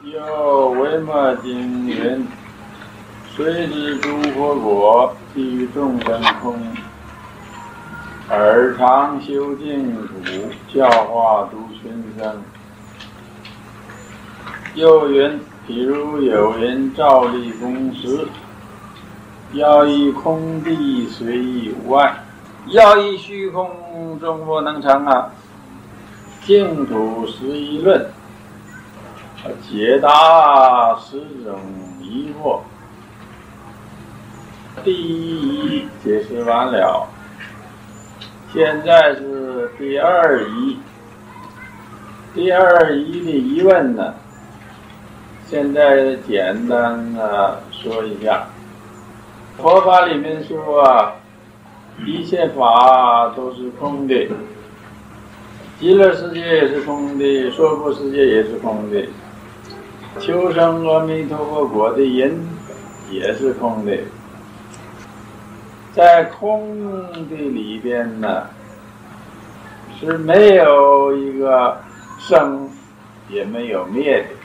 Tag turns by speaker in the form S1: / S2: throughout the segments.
S1: 有维摩经云：虽知诸佛国，即于众生空，尔常修净土，教化诸群生。又云：譬如有人照例公时，要以空地随意无碍，要以虚空终不能成啊！净土实一论，解答10种疑惑。第一疑解释完了，现在是第二疑。第二疑的疑问呢，现在简单的说一下。佛法里面说啊，一切法都是空的，极乐世界也是空的，娑婆世界也是空的，求生阿弥陀佛国的人也是空的。在空的里边呢，是没有一个生，也没有灭的。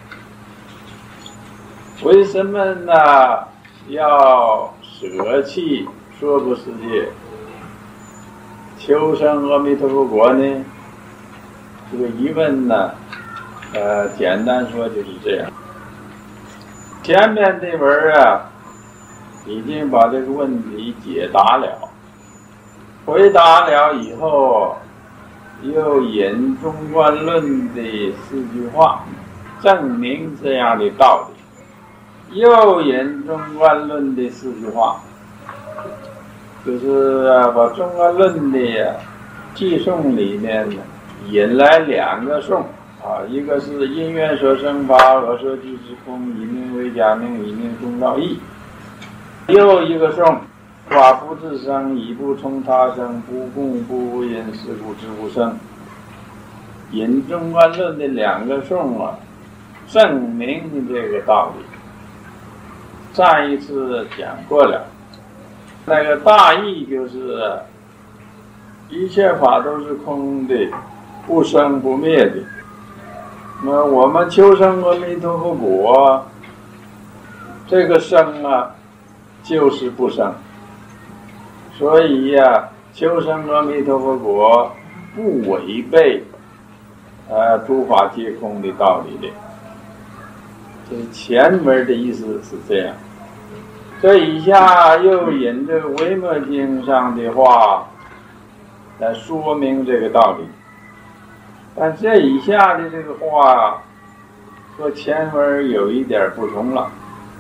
S1: 为什么呢？要舍弃娑婆世界，求生阿弥陀佛国呢？这个疑问呢，简单说就是这样。前面这文啊，已经把这个问题解答了。回答了以后，又引中观论的4句话，证明这样的道理。又引中观论的4句话，就是把中观论的偈颂里面引来2个颂啊，一个是因缘所生法，我说即是空，以名为假名，以名中道义。又一个颂，法不自生，以不从他生，不共不因，是故知无生。引中观论的2个颂啊，证明这个道理。上一次讲过了，那个大意就是一切法都是空的，不生不灭的。那么我们求生阿弥陀佛国，这个生啊，就是不生。所以呀，求生阿弥陀佛国不违背诸法皆空的道理的。这前文的意思是这样。这以下又引这个维摩经上的话来说明这个道理。但这以下的这个话和前文有一点不同了。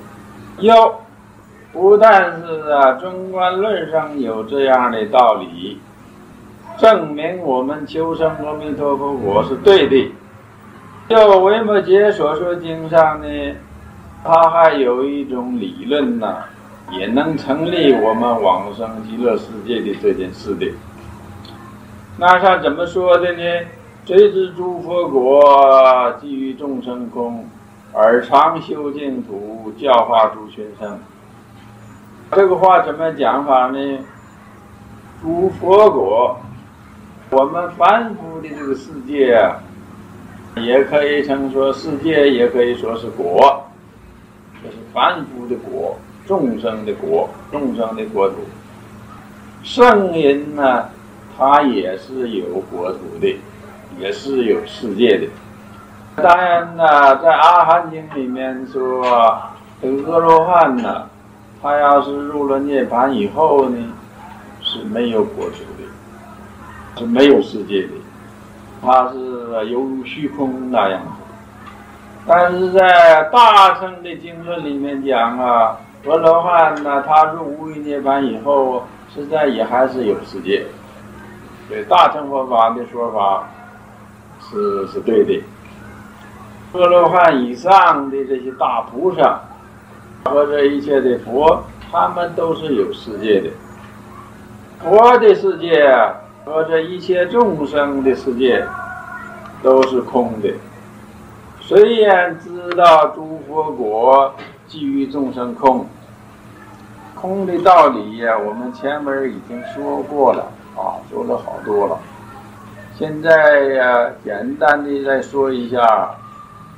S1: 不但是中观论上有这样的道理，证明我们求生阿弥陀佛国是对的。就维摩诘所说经上呢，它还有一种理论呢，也能成立我们往生极乐世界的这件事的。那他怎么说的呢？虽知诸佛国，即于众生空，尔常修净土，教化诸群生。这个话怎么讲法呢？诸佛国，我们凡夫的这个世界啊，也可以称说世界，也可以说是国，这是凡夫的国，众生的国，众生的国土。圣人呢，他也是有国土的，也是有世界的。当然呢，在阿含经里面说，这个阿罗汉呢，他要是入了涅槃以后呢，是没有国土的，是没有世界的，他是犹如虚空那样子。但是在大乘的经论里面讲啊，阿罗汉呢，他入无余涅槃以后，实在也还是有世界。所以大乘佛法的说法是对的。阿罗汉以上的这些大菩萨和这一切的佛，他们都是有世界的。佛的世界和这一切众生的世界都是空的。虽然知道诸佛国即于众生空，空的道理呀，我们前面已经说过了啊，说了好多了。现在呀，简单的再说一下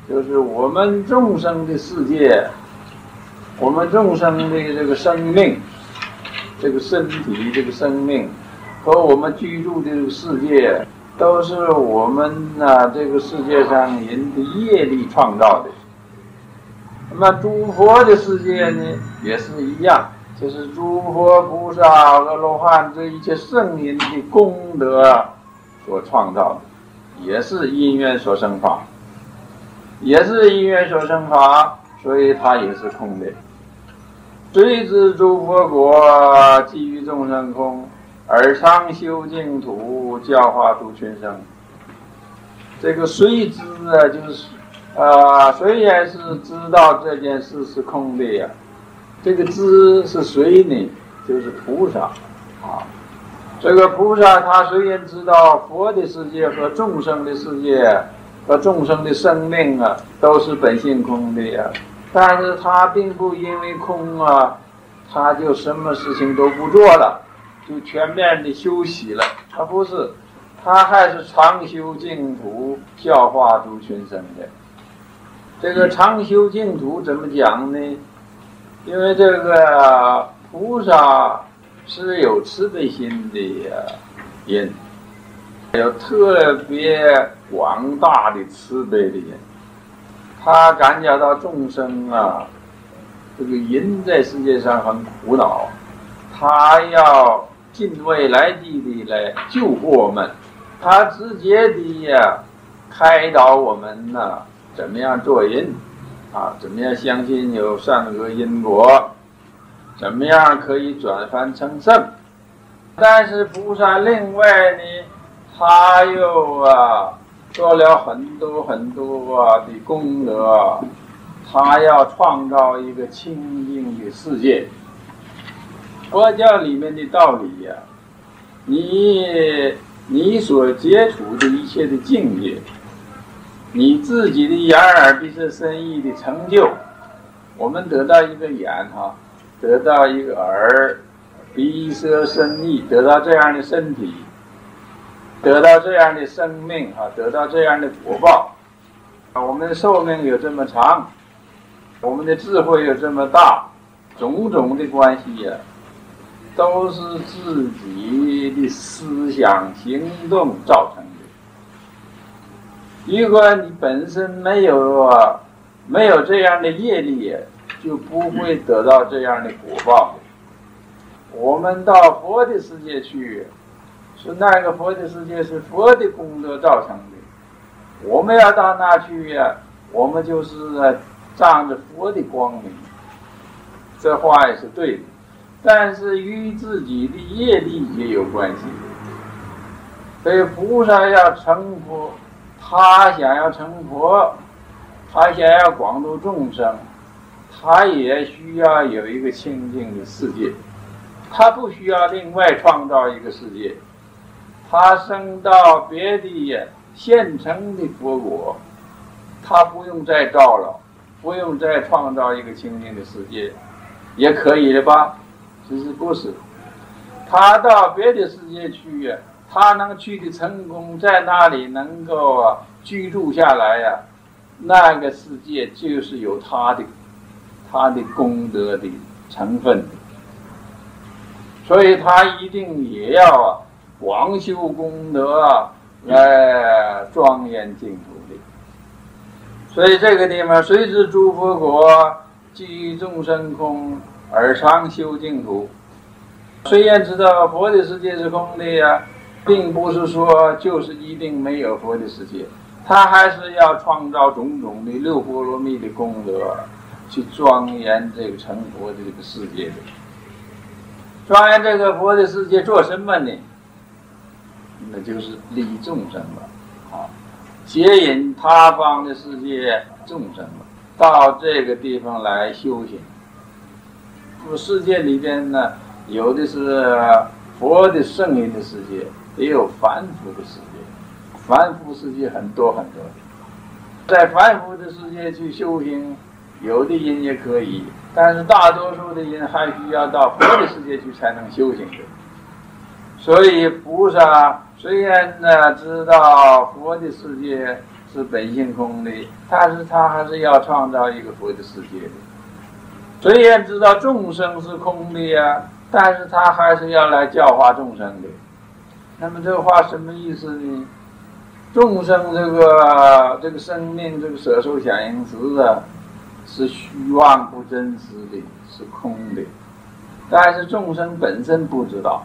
S1: 就是我们众生的世界，我们众生的这个生命，这个身体，这个生命和我们居住的这个世界，都是我们这个世界上人的业力创造的。那么诸佛的世界呢，也是一样，就是诸佛菩萨、阿罗汉这一切圣人的功德所创造的，也是因缘所生法，也是因缘所生法，所以它也是空的。虽知诸佛国，基于众生空，而常修净土，教化诸群生。这个虽知就是虽然是知道这件事是空的呀，这个知是谁呢？就是菩萨啊。这个菩萨他虽然知道佛的世界和众生的世界和众生的生命都是本性空的呀，但是他并不因为空他就什么事情都不做了，就全面的休息了。他不是，他还是常修净土，教化诸群生的。这个常修净土怎么讲呢？因为这个菩萨是有慈悲心的人，有特别广大的慈悲的人，他感觉到众生这个人在世界上很苦恼，他要尽未来际的来救活我们，他直接的开导我们怎么样做人怎么样相信有善恶因果，怎么样可以转凡成圣。但是菩萨另外呢，他又做了很多很多的功德，他要创造一个清净的世界。佛教里面的道理你所接触的一切的境界，你自己的眼耳鼻舌身意的成就，我们得到一个眼得到一个耳鼻舌身意，得到这样的身体，得到这样的生命得到这样的果报我们的寿命有这么长，我们的智慧有这么大，种种的关系都是自己的思想行动造成的。如果你本身没有这样的业力，就不会得到这样的果报。我们到佛的世界去，是那个佛的世界是佛的功德造成的，我们要到那去我们就是仗着佛的光明。这话也是对的，但是与自己的业力也有关系。所以菩萨要成佛，他想要成佛，他想要广度众生，他也需要有一个清净的世界，他不需要另外创造一个世界，他升到别的现成的佛国，他不用再造了，不用再创造一个清净的世界，也可以了吧？其实不是，他到别的世界去他能去的成功，在那里能够居住下来那个世界就是有他的功德的成分的，所以他一定也要广修功德来庄严净土的。所以这个地方，虽知诸佛国，基于众生空，而常修净土。虽然知道佛的世界是空的并不是说就是一定没有佛的世界，他还是要创造种种的六波罗蜜的功德，去庄严这个成佛的这个世界的。庄严这个佛的世界做什么呢？那就是利众生了接引他方的世界众生了，到这个地方来修行。世界里边呢，有的是佛的圣人的世界，也有凡夫的世界。凡夫世界很多很多，在凡夫的世界去修行，有的人也可以，但是大多数的人还需要到佛的世界去才能修行的。所以菩萨虽然知道佛的世界是本性空的，但是他还是要创造一个佛的世界的。虽然知道众生是空的呀，但是他还是要来教化众生的。那么这个话什么意思呢？众生这个生命，这个色受想行识啊，是虚妄不真实的，是空的。但是众生本身不知道，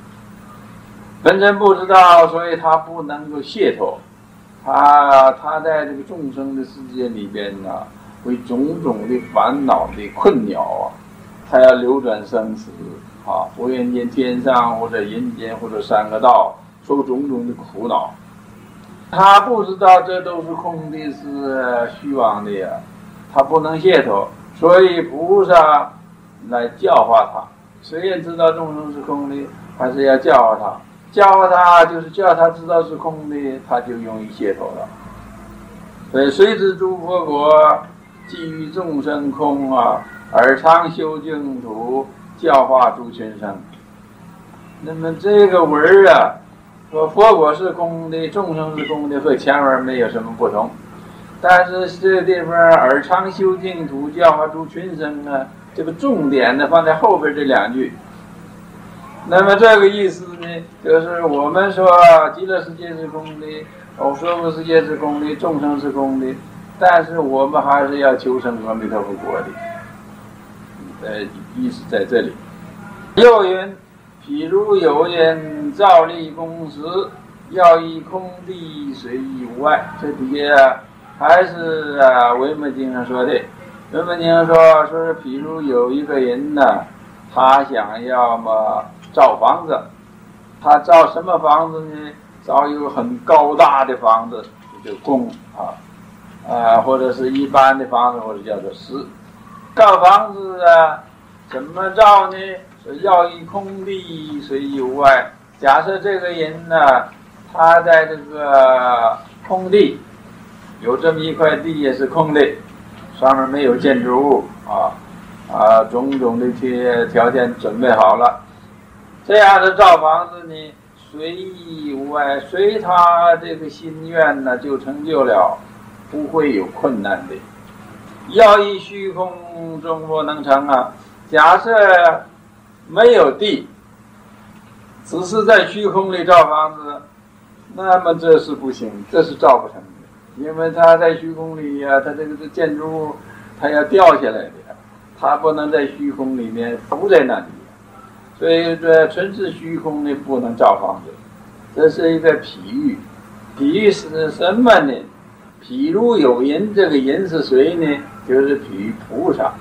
S1: 所以他不能够解脱。他在这个众生的世界里边呢，为种种的烦恼的困扰啊，他要流转生死啊，不愿见天上或者阴间或者三个道，受种种的苦恼。他不知道这都是空的，是虚妄的呀，他不能解脱，所以菩萨来教化他。虽然知道众生是空的，还是要教化他。教化他就是叫他知道是空的，他就容易解脱了。所以虽知诸佛国，基于众生空啊，而常修净土，教化诸群生。那么这个文儿啊，说佛果是空的，众生是空的，和前文没有什么不同。但是这个地方而常修净土，教化诸群生呢，这个重点呢放在后边这两句。那么这个意思呢，就是我们说极乐世界是空的，娑婆世界是空的，众生是空的，但是我们还是要求生阿弥陀佛国的。意思在这里。又云：譬如有人造立宫室，要以空地随意无碍。这底下还是维摩经上说的。维摩经上说是譬如有一个人呢，他想要么造房子，他造什么房子呢？造一个很高大的房子，就宫或者是一般的房子，或者叫做室。造房子怎么造呢？是要以空地随意无碍。假设这个人呢，他在这个空地有这么一块地也是空的，上面没有建筑物种种的条件准备好了。这样的造房子呢，随意无碍，随他这个心愿呢就成就了，不会有困难的。要以虚空终不能成啊！假设没有地，只是在虚空里造房子，那么这是不行，这是造不成的。因为他在虚空里他这个建筑物他要掉下来的，他不能在虚空里面浮在那里。所以这纯是虚空的不能造房子，这是一个比喻。比喻是什么呢？譬如有人，这个人是谁呢？就是比喻菩萨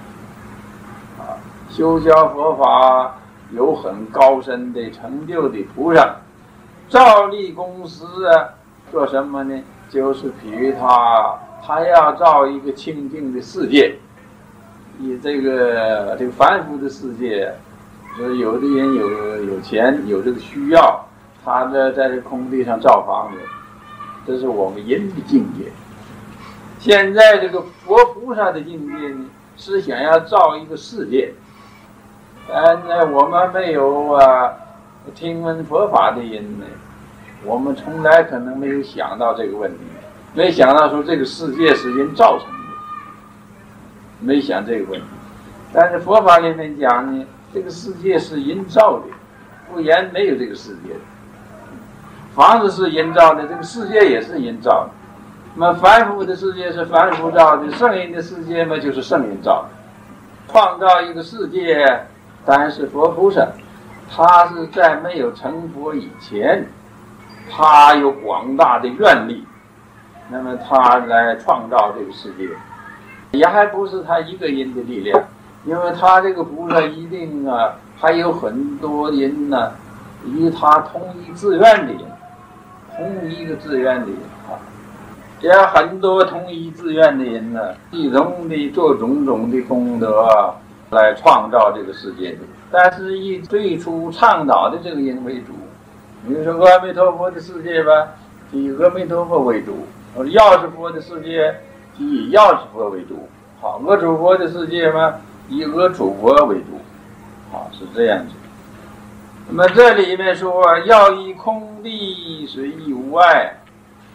S1: 修教佛法有很高深的成就的菩萨，造立宫室做什么呢？就是比喻他要造一个清净的世界。以这个凡夫的世界，就是有的人有钱有这个需要，他在这个空地上造房子，这是我们人的境界。现在这个佛菩萨的境界呢，是想要造一个世界。我们没有听闻佛法的人呢，我们从来可能没有想到这个问题，没想到说这个世界是人造成的，没想这个问题。但是佛法里面讲呢，这个世界是人造的，不然没有这个世界。房子是人造的，这个世界也是人造的。那么凡夫的世界是凡夫造的，圣人的世界嘛就是圣人造的。创造一个世界，当然是佛菩萨，他是在没有成佛以前，他有广大的愿力，那么他来创造这个世界，也还不是他一个人的力量，因为他这个菩萨一定还有很多人呢，与他同一志愿的人，同一个志愿的人也有很多同一志愿的人呢，一同的做种种的功德来创造这个世界的。但是以最初倡导的这个人为主，比如说阿弥陀佛的世界吧，以阿弥陀佛为主；药师佛的世界，以药师佛为主；阿主佛的世界嘛，以阿主佛为主。是这样子。那么这里面说要以空地随意无碍，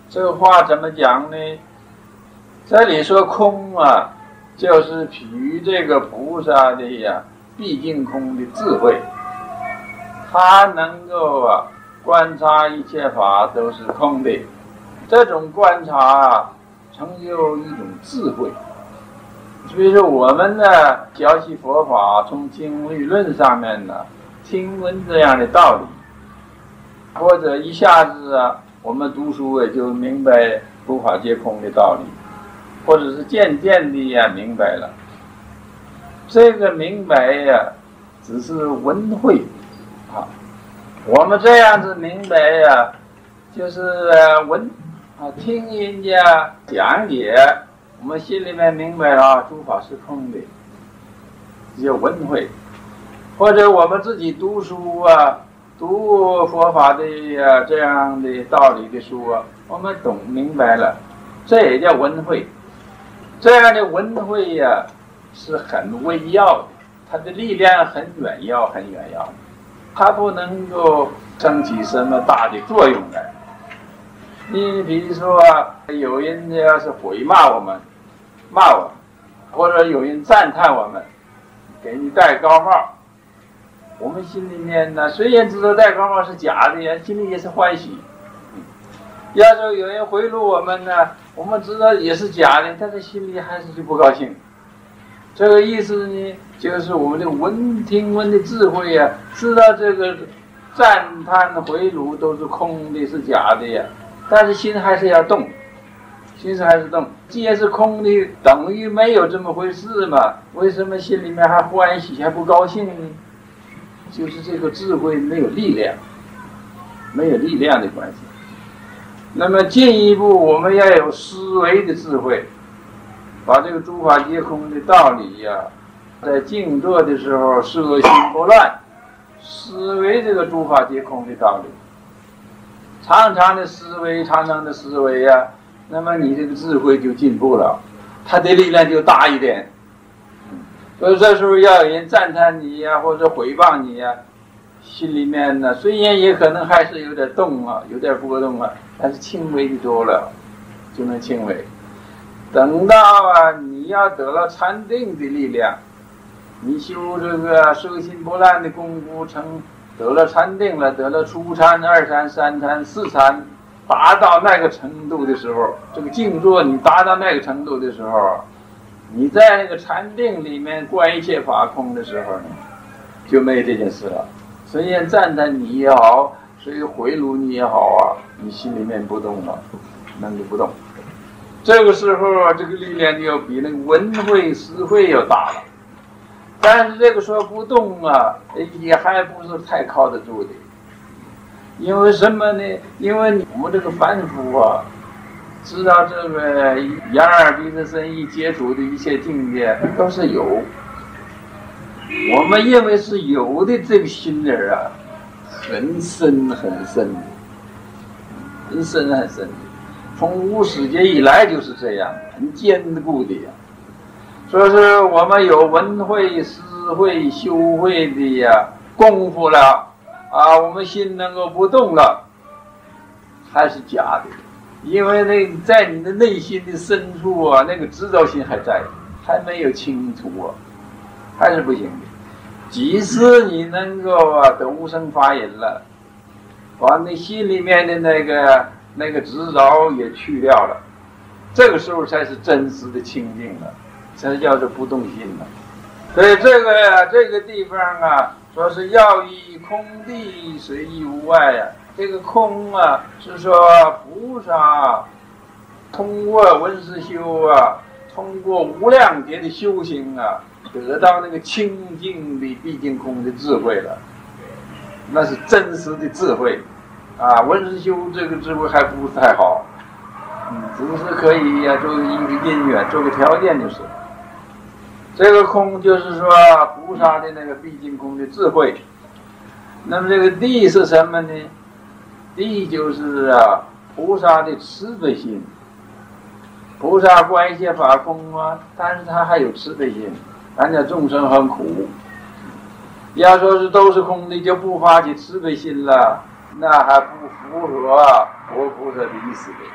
S1: 这个话怎么讲呢？这里说空啊，就是比喻这个菩萨的毕竟空的智慧，他能够观察一切法都是空的，这种观察成就一种智慧。所以说我们呢学习佛法，从经律论上面呢听闻这样的道理，或者一下子我们读书也就明白诸法皆空的道理，或者是渐渐的明白了。这个明白只是闻会我们这样子明白就是闻听人家讲解，我们心里面明白了诸法是空的，叫闻会。或者我们自己读书读佛法的这样的道理的书我们懂明白了，这也叫闻会。这样的闻会是很微要的，它的力量很远要，很远要，它不能够升起什么大的作用来。你比如说有人要是回骂我们，骂我们，或者有人赞叹我们，给你戴高帽，我们心里面呢虽然知道戴高帽是假的心里也是欢喜。要是有人贿赂我们呢，我们知道也是假的，但是心里还是就不高兴。这个意思呢，就是我们的听闻的智慧知道这个赞叹贿赂都是空的，是假的但是心还是要动，心还是动。既然是空的，等于没有这么回事嘛，为什么心里面还欢喜还不高兴呢？就是这个智慧没有力量，没有力量的关系。那么进一步我们要有思维的智慧，把这个诸法皆空的道理在静坐的时候摄心不乱，思维这个诸法皆空的道理，常常的思维，常常的思维那么你这个智慧就进步了，它的力量就大一点。所以这时候要有人赞叹你或者诽谤你心里面呢虽然也可能还是有点动有点波动但是轻微的多了，就能轻微。等到你要得了禅定的力量，你修这个摄心不乱的功夫得了禅定了，得了初禅、二禅、三禅、四禅，达到那个程度的时候，这个静坐你达到那个程度的时候，你在那个禅定里面观一切法空的时候呢，就没这件事了。虽然赞叹你也好，谁回炉你也好你心里面不动了，能力不动。这个时候这个力量就要比那个闻会思会要大了。但是这个时候不动也还不是太靠得住的。因为什么呢？因为我们这个凡夫知道这个眼耳鼻舌身意接触的一切境界都是有，我们认为是有的这个心眼很深很深，很深很深，从无始劫以来就是这样，很坚固的所以说我们有闻会、思会、修会的功夫了我们心能够不动了，还是假的。因为在你的内心的深处那个知道心还在，还没有清除还是不行的。即使你能够得无生法忍了，把你心里面的那个执着也去掉了，这个时候才是真实的清净了，才叫做不动心了。所以这个地方说是要依空地随意无碍这个空是说菩萨通过闻思修通过无量劫的修行得到那个清净的毕竟空的智慧了，那是真实的智慧闻思修这个智慧还不是太好，只是可以做一个因缘，做个条件就是。这个空就是说菩萨的那个毕竟空的智慧。那么这个地是什么呢？地就是菩萨的慈悲心。菩萨观一切法空但是他还有慈悲心，人家众生很苦，要说是都是空的就不发起慈悲心了，那还不符合佛菩萨的意思的。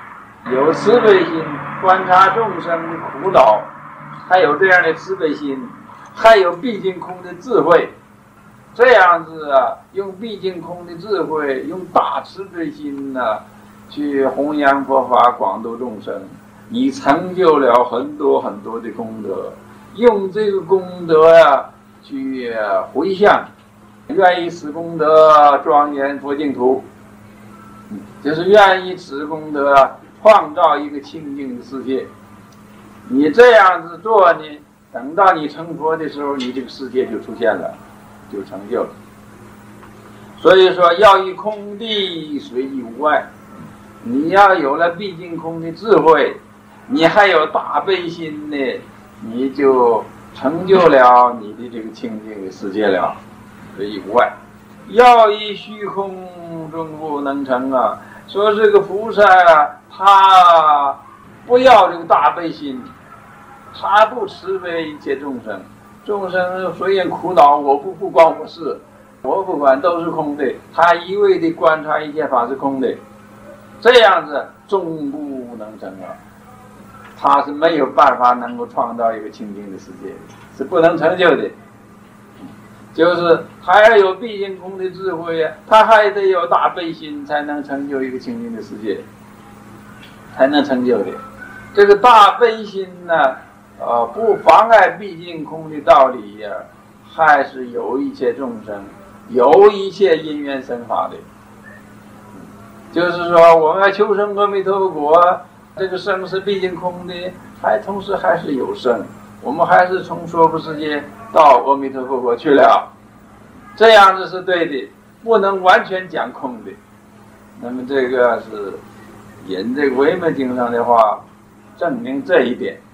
S1: 有慈悲心，观察众生的苦恼，还有这样的慈悲心，还有毕竟空的智慧，这样子啊，用毕竟空的智慧，用大慈悲心去弘扬佛法，广度众生，你成就了很多很多的功德，用这个功德去回向，愿意此功德庄严佛净土，就是愿意此功德创造一个清净的世界。你这样子做呢，等到你成佛的时候，你这个世界就出现了，就成就了。所以说，要以空地随意无碍。你要有了毕竟空的智慧，你还有大悲心呢，你就成就了你的这个清净的世界了，随意无碍。要以虚空中不能成说这个菩萨他不要这个大悲心，他不慈悲一切众生，众生虽然苦恼，我不关我事，我不管，都是空的，他一味的观察一切法是空的，这样子终不能成他是没有办法能够创造一个清净的世界，是不能成就的。就是还要有毕竟空的智慧他还得有大悲心，才能成就一个清净的世界，才能成就的。这个大悲心不妨碍毕竟空的道理还是有一切众生，有一切因缘生法的。就是说，我们要求生阿弥陀佛，这个生是毕竟空的，同时还是有生，我们还是从娑婆世界到阿弥陀佛去了，这样子是对的，不能完全讲空的。那么这个是引这个《维摩经》上的话，证明这一点。